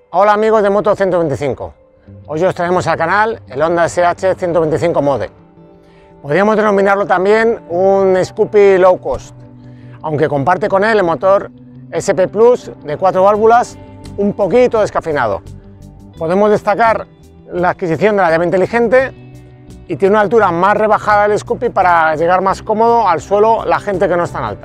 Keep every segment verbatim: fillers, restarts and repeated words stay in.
Hola amigos de Moto ciento veinticinco, hoy os traemos al canal el Honda S H ciento veinticinco Mode. Podríamos denominarlo también un Scoopy Low Cost, aunque comparte con él el motor S P Plus de cuatro válvulas un poquito descafeinado. Podemos destacar la adquisición de la llave inteligente y tiene una altura más rebajada del Scoopy para llegar más cómodo al suelo la gente que no es tan alta.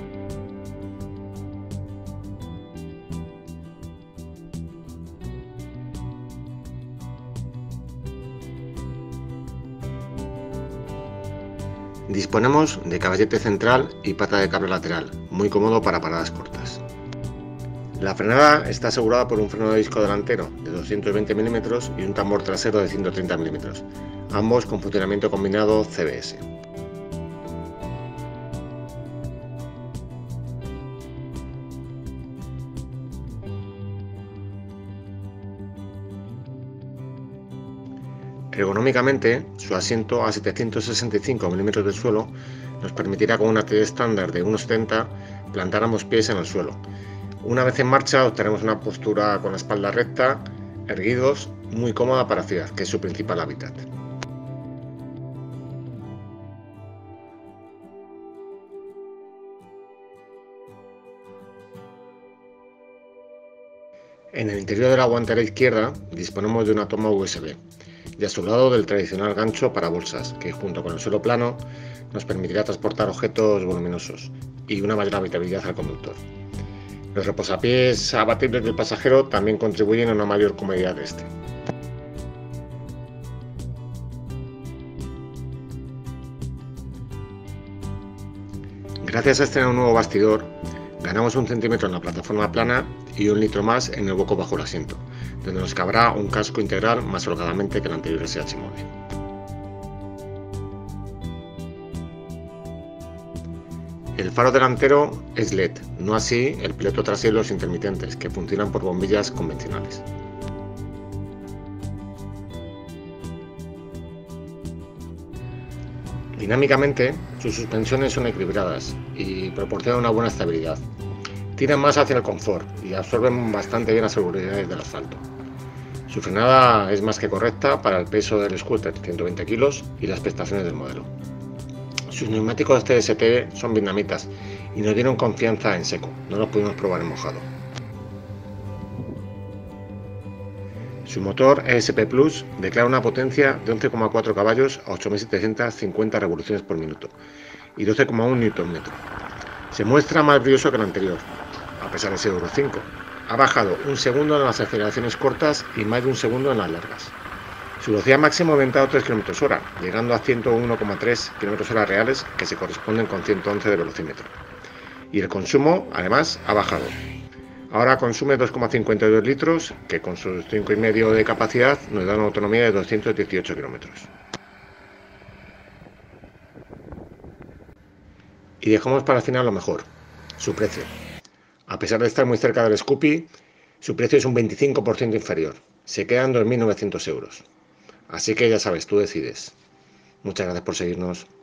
Disponemos de caballete central y pata de cable lateral, muy cómodo para paradas cortas. La frenada está asegurada por un freno de disco delantero de doscientos veinte milímetros y un tambor trasero de ciento treinta milímetros, ambos con funcionamiento combinado C B S. Ergonómicamente, su asiento a setecientos sesenta y cinco milímetros del suelo nos permitirá con una T estándar de uno setenta plantar ambos pies en el suelo. Una vez en marcha obtenemos una postura con la espalda recta, erguidos, muy cómoda para ciudad, que es su principal hábitat. En el interior de la guantera izquierda disponemos de una toma U S B. Y a su lado del tradicional gancho para bolsas, que junto con el suelo plano nos permitirá transportar objetos voluminosos y una mayor habitabilidad al conductor. Los reposapiés abatibles del pasajero también contribuyen a una mayor comodidad de este. Gracias a este nuevo bastidor, ganamos un centímetro en la plataforma plana y un litro más en el hueco bajo el asiento, donde nos cabrá un casco integral más holgadamente que el anterior S H Mode. El faro delantero es L E D, no así el piloto trasero y los intermitentes, que funcionan por bombillas convencionales. Dinámicamente, sus suspensiones son equilibradas y proporcionan una buena estabilidad. Tiran más hacia el confort y absorben bastante bien las seguridades del asfalto. Su frenada es más que correcta para el peso del scooter, ciento veinte kilos, y las prestaciones del modelo. Sus neumáticos T S T son vietnamitas y nos dieron confianza en seco, no los pudimos probar en mojado. Su motor E S P Plus declara una potencia de once coma cuatro caballos a ocho mil setecientas cincuenta revoluciones por minuto y doce coma uno newton metro. Se muestra más brilloso que el anterior, a pesar de ser Euro cinco. Ha bajado un segundo en las aceleraciones cortas y más de un segundo en las largas. Su velocidad máxima ha aumentado tres kilómetros hora, llegando a ciento uno coma tres kilómetros hora reales, que se corresponden con ciento once de velocímetro. Y el consumo, además, ha bajado. Ahora consume dos coma cincuenta y dos litros, que con sus cinco coma cinco de capacidad nos da una autonomía de doscientos dieciocho kilómetros. Y dejamos para el final lo mejor, su precio. A pesar de estar muy cerca del Scoopy, su precio es un veinticinco por ciento inferior. Se quedan dos mil novecientos euros. Así que ya sabes, tú decides. Muchas gracias por seguirnos.